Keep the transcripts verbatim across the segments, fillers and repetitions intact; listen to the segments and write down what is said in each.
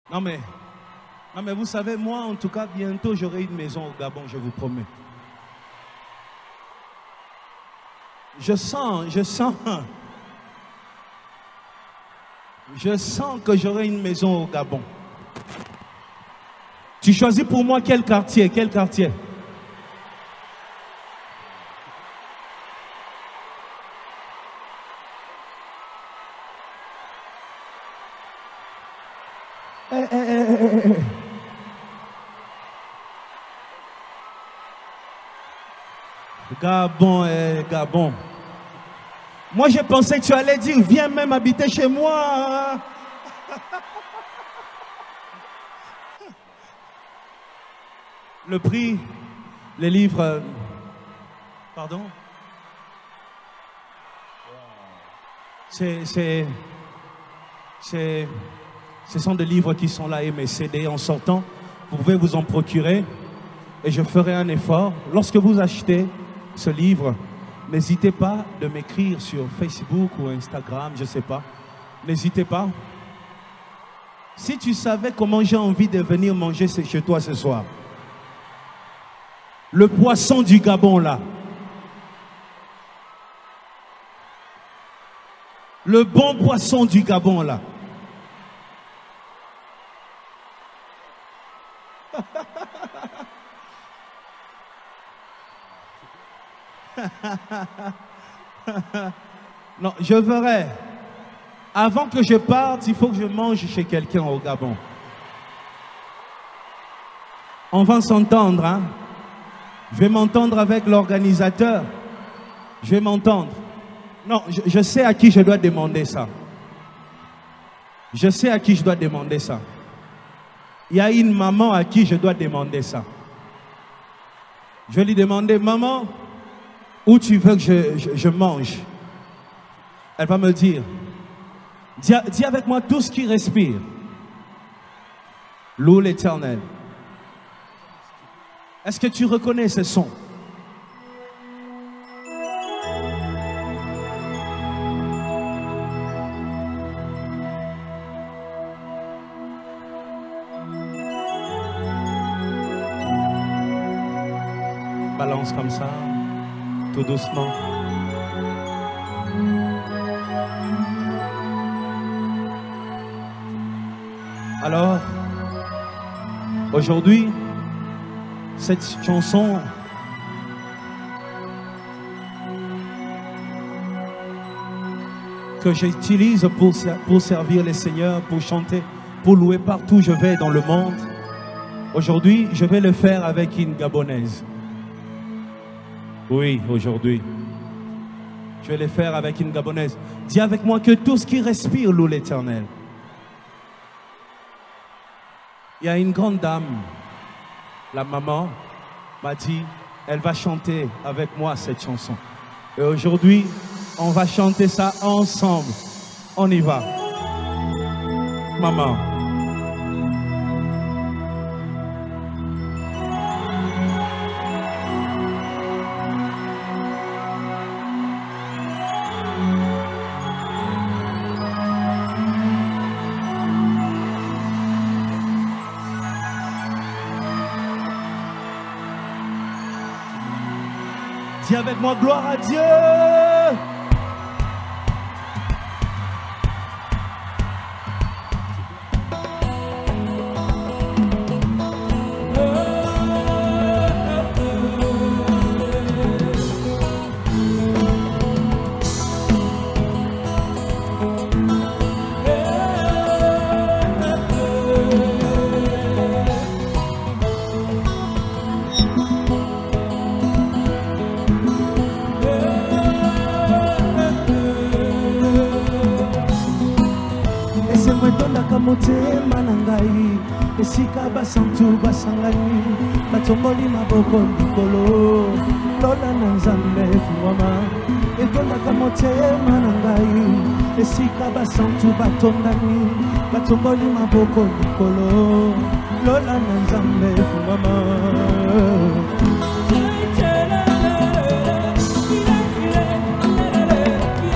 Non mais, non mais vous savez, moi en tout cas, bientôt j'aurai une maison au Gabon, je vous promets. Je sens, je sens, je sens que j'aurai une maison au Gabon. Tu choisis pour moi quel quartier, quel quartier? Eh, eh, eh, eh, eh. Gabon, eh, Gabon. Moi, je pensais que tu allais dire, viens même habiter chez moi. Le prix, les livres... euh, Pardon? C'est... c'est... c'est... Ce sont des livres qui sont là et mes C D en sortant. Vous pouvez vous en procurer et je ferai un effort. Lorsque vous achetez ce livre, n'hésitez pas de m'écrire sur Facebook ou Instagram, je ne sais pas. N'hésitez pas. Si tu savais comment j'ai envie de venir manger chez toi ce soir, le poisson du Gabon là, le bon poisson du Gabon là, non, je verrai. Avant que je parte, il faut que je mange chez quelqu'un au Gabon. On va s'entendre, hein? Je vais m'entendre avec l'organisateur. Je vais m'entendre. Non, je, je sais à qui je dois demander ça. Je sais à qui je dois demander ça. Il y a une maman à qui je dois demander ça. Je vais lui demander, maman, où tu veux que je, je, je mange? Elle va me dire, dis, dis avec moi tout ce qui respire. Loue l'Éternel. Est-ce que tu reconnais ce son? Balance comme ça, tout doucement. Alors, aujourd'hui, cette chanson que j'utilise pour, pour servir les seigneurs, pour chanter, pour louer partout où je vais dans le monde, aujourd'hui, je vais le faire avec une Gabonaise. Oui, aujourd'hui. Je vais le faire avec une Gabonaise. Dis avec moi que tout ce qui respire loue l'Éternel. Il y a une grande dame, la maman, m'a dit, elle va chanter avec moi cette chanson. Et aujourd'hui, on va chanter ça ensemble. On y va. Maman. Dis avec moi, gloire à Dieu. motema na ngai esika basantu basangani batongoli maboko likolo lola na nzambe fungwama etondaka motema na ngai esika basantu batongani batongoli maboko likolo lola na nzambe fungwama.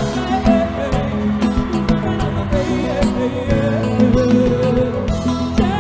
Yeah.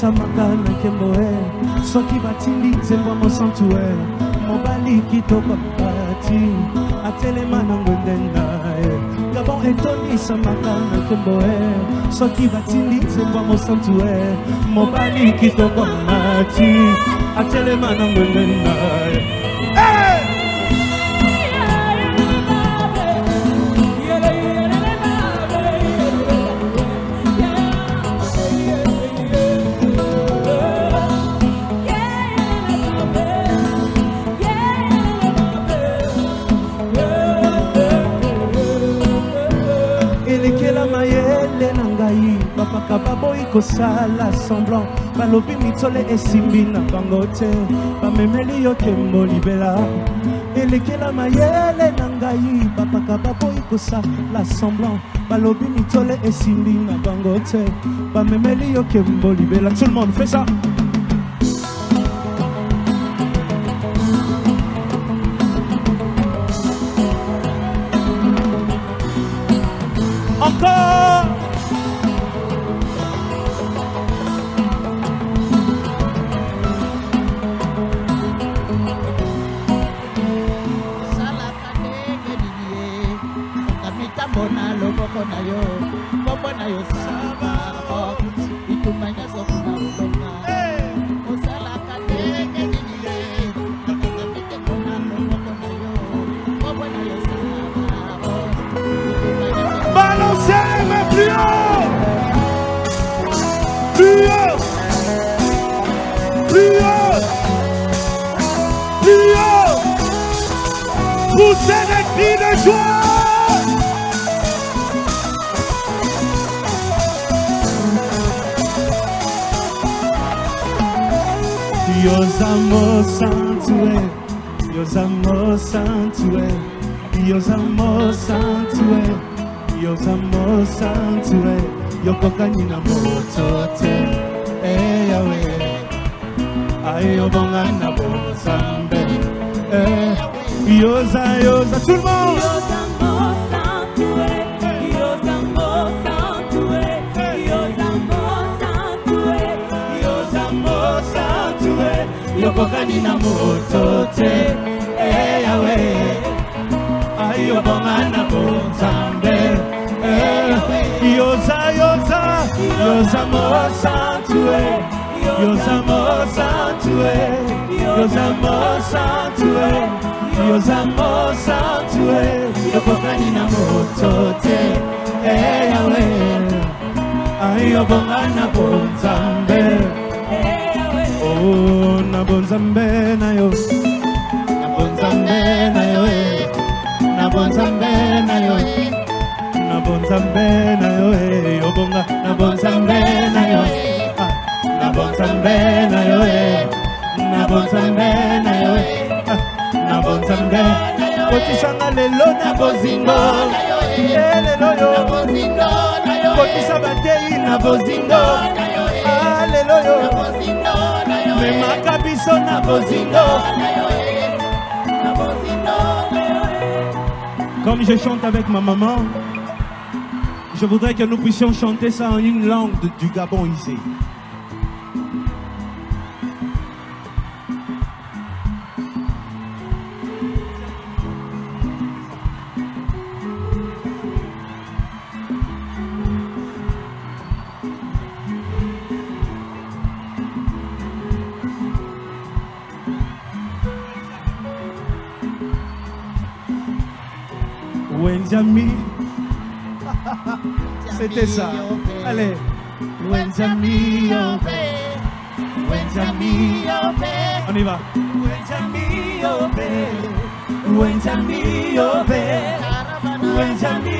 samaka na kemboe soki batindi nzembo mosantue mobali kitoko bati atelema na ngwende naye gabon etoni samaka na kemboe soki batindi nzembo mosantue mobali kitoko bati atelema na ngwende naye. Hey! Papa baboyi kosala semblant balobi mitole esimbi na bango te bamemeli yo kembo libela elekela mayele na ngai bapaka baboyi kosala semblant balobi mitole esimbi na bango te bamemeli yo kembo libela. Tout le monde fait ça. Encore. Balancez mais plus haut, plus haut, plus haut, plus haut. Poussez des cris de joie. Yosamo Santue, Yosamo Santue, Yosamo Santue, Yosamo Santue, Yokokani na motote, eh Yahweh, ayo bonga na bozambe, eh Yosa Yosa, tout le monde. Yosamo Santue, Yosamo Santue, Yosamo Santue, Yosamo Santue. Yokokani na motote, eh Yahweh, ayo bonga na bozambe, eh Yosa Yosa, Yosamo Santue, Yosamo Santue, Yosamo Santue, Yosamo Santue, Yokokani na motote, eh Yahweh, ayo bonga na bozambe. Oh, na bonzambe na yo, na bonzambe na yo, na bonzambe na yo, na bonzambe na yo, yo bonga, na bonzambe na yo, na bonzambe na yo, na bonzambe na yo, na bonzambe. Kotisanga lelo na bozingo, lelo yo, na bozingo na yo. Kotisa batei na bozingo, ah lelo yo, na bozingo. Comme je chante avec ma maman, je voudrais que nous puissions chanter ça en une langue de, du Gabon ici. Wenzami, c'était ça. Allez, Wenzami, Wenzami, on y va. Wenzami, Wenzami, Wenzami, Wenzami,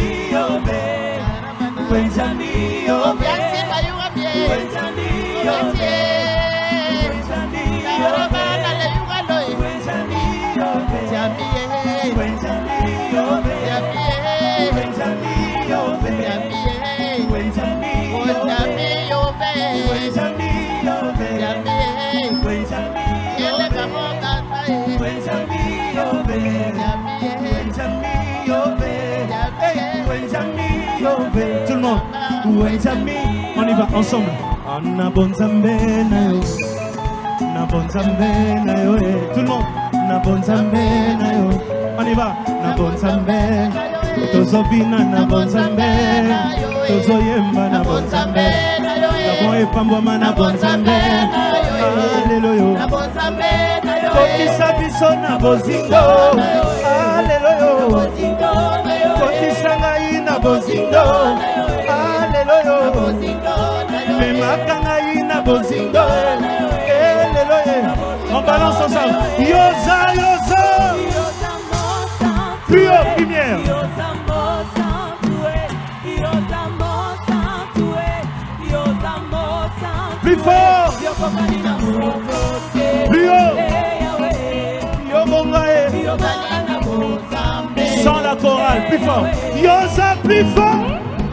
Tout le monde, on y va ensemble. Na bonzambe na yo, na bonzambe na yo, tout le monde. Na bonzambe na yo, on y va. Na bonzambe, tozobina na bonzambe, tozoyemba na bonzambe, kabon epambwama na bonzambe, alléluia. Na bonzambe na yo, kotisa biso na bozingo, alléluia. Kotisa ngai na bozingo, alléluia. Memakanga ina bozingo, alléluia. On balance ensemble. Yoza, yoza. Plus haut, lumière. Plus fort. Plus haut. Sans la chorale, plus fort. Yoza, plus fort.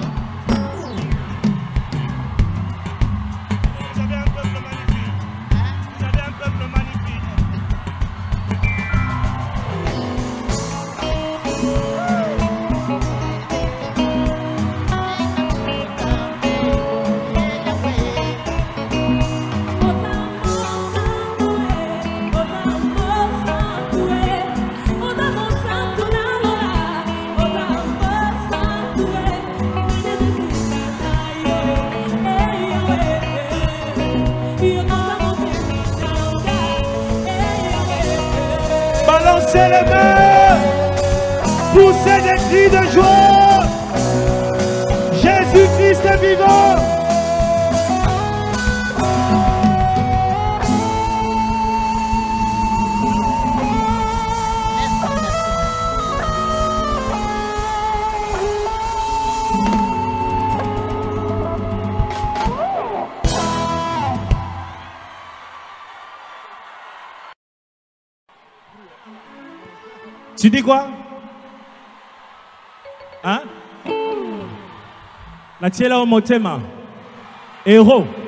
Balancez les mains, poussez des cris de joie. Jésus-Christ est vivant. Tu dis quoi? Hein? Natiela Omotema. Héros.